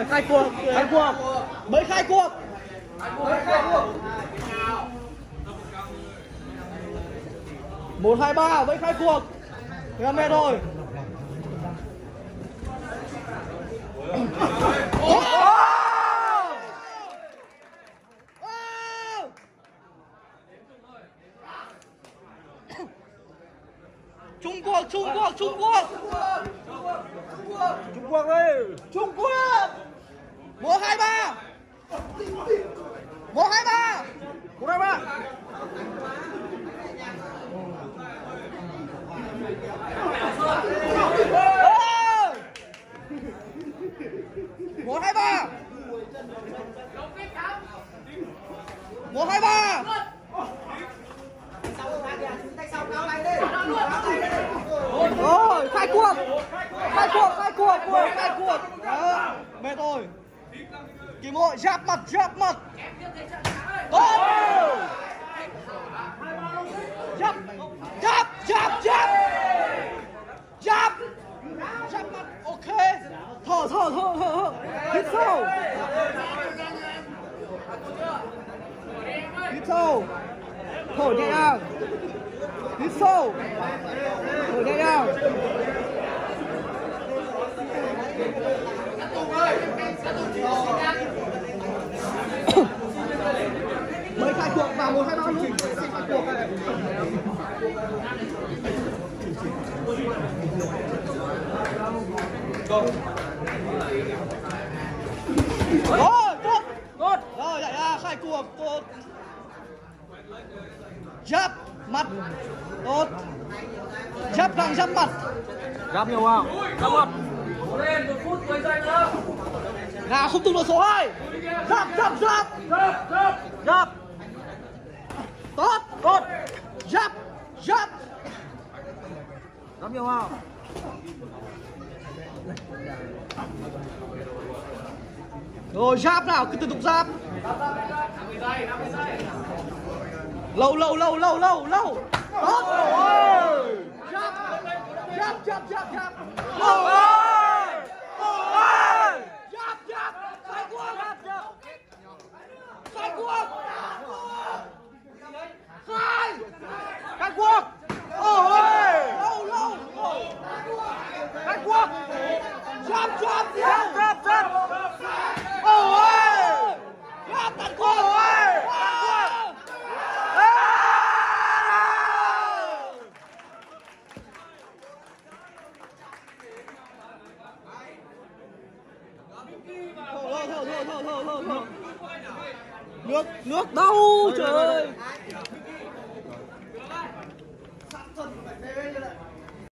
rồi, khai cuộc, mới khai cuộc. 1, 2, 3 mới khai cuộc. 15 mét thôi. Trung Quốc ơi. Trung Quốc. 1, 2, 3. 1, 2, 3. 1, 2, 3. Một hai ba. 1, 2, 3. Rồi, khai cuộc. Đó, mệt rồi. Kim Hội giáp mặt. Tốt. Giáp mặt. Ok. Thở. Hít sâu. Thở nhẹ nhàng. Hít sâu. Thở nhẹ nhàng. Mới khai cuộc vào 1, 2, 3 luôn. Khai cuộc này. Rồi, tốt. Rồi, lại ra khai cuộc tốt. Giáp mặt. Tốt. Giáp răng giáp mặt. Giáp nhiều không? Giáp mặt. Lên 1 phút 10 giây nữa. Nào không tung được số 2. Giáp. Tốt. Giáp. Giáp nhiều không? Rồi giáp nào, cứ tiếp tục giáp. 50 giây. Lâu. Tốt. Ôi. Giáp. Ôi. Giáp. Khai cuộc. Khai cuộc. Ôi. Lâu. Khai cuộc. Giáp. Ôi. Giáp tận cuộc. Thở. Nước đau trời ơi.